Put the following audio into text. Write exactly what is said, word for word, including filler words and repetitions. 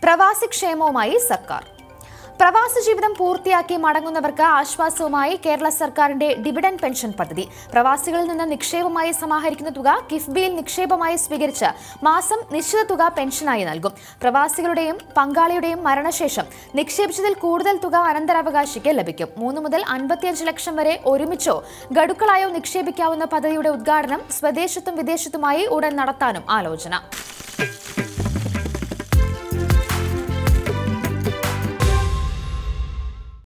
പ്രവാസി ക്ഷേമവുമായി സർക്കാർ. പ്രവാസി ജീവിതം പൂർത്തിയാക്കി മടങ്ങുന്നവർക്ക് ആശ്വാസവുമായി കേരള സർക്കാരിന്റെ ഡിവിഡന്റ് പെൻഷൻ പദ്ധതി. പ്രവാസികളിൽ നിന്ന് നിക്ഷേപമായി സമാഹരിക്കുന്ന തുക കിഫ്ബിയിൽ നിക്ഷേപമായി സ്വീകരിച്ച് മാസം നിശ്ചിത തുക പെൻഷനായി നൽകും. പ്രവാസികളുടെയും പങ്കാളിയുടെയും മരണശേഷം നിക്ഷേപിച്ചതിൽ കൂടുതൽ തുക അനന്തരാവകാശിക്ക് ലഭിക്കും. മൂന്ന് മുതൽ അൻപത്തിയഞ്ച് ലക്ഷം വരെ ഒരുമിച്ചോ ഗഡുക്കളായോ നിക്ഷേപിക്കാവുന്ന പദ്ധതിയുടെ ഉദ്ഘാടനം സ്വദേശത്തും വിദേശത്തുമായി ഉടൻ നടത്താനും ആലോചന.